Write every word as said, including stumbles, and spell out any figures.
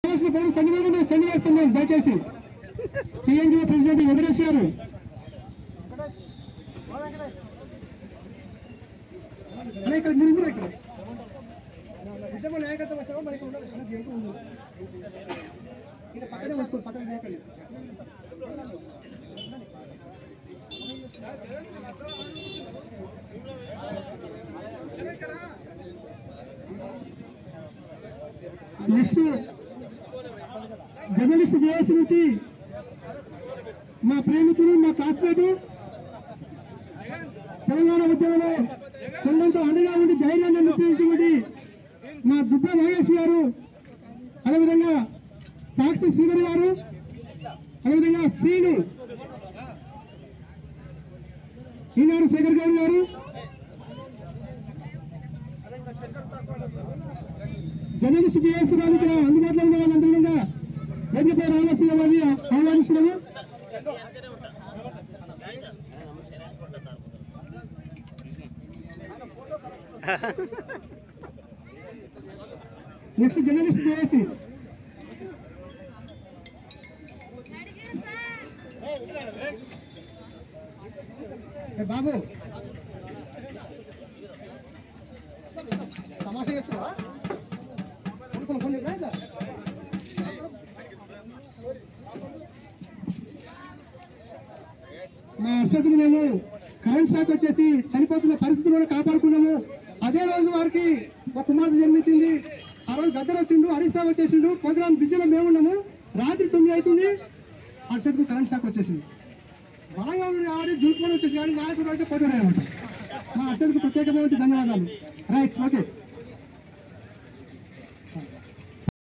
Send చేస్తున్నాం దయచేసి TNG president Venkatesh గారు ఇక్కడ మీరు ఇక్కడ ఉద్యమ నాయకత్వం వచ్చామో మనకి ఇక్కడ పక్కనే వస్తుంది పక్కన లేకండి నెక్స్ట్ జర్నలిస్ట్ జేఏసీ నుంచి మా ప్రేమికులు మా క్లాస్మేట్ తెలంగాణ ఉద్యమంలో కొండంతో అండగా ఉండి ధైర్యాన్ని నిశ్చయించినటువంటి మా దుబ్బ నాగేష్ గారు, అదేవిధంగా సాక్షి శ్రీధర్ గారు, అదేవిధంగా శ్రీను ఈనాడు శేఖర్ గౌడ్ గారు, జర్నలిస్ట్ జేఏసీ గారు ఇక్కడ అందుబాటులో ఉన్న వాళ్ళందరూ వేదికపై రావాల్సిన వారిని ఆహ్వానిస్తున్నాము. నెక్స్ట్ జర్నలిస్ట్ జేఏసీ బాబు తమాషా చేస్తావా? మా హర్షద్ని మేము కరెంట్ షాక్ వచ్చేసి చనిపోతున్న పరిస్థితులను కాపాడుకున్నాము. అదే రోజు వారికి ఒక కుమార్తె జన్మించింది. ఆ రోజు గద్దరు వచ్చిండు, హరీష్ రావు వచ్చేసిండు, ప్రోగ్రామ్ బిజీలో మేము ఉన్నాము. రాత్రి తొమ్మిది అవుతుంది, హర్షద్కు కరెంట్ షాక్ వచ్చేసింది. బాగా ఉంది కాబట్టి దుర్కొని వచ్చేసి కానీ మ్యాచ్ అయితే పోటీ మా హర్షద్కు ప్రత్యేకమైన ధన్యవాదాలు. Right, okay.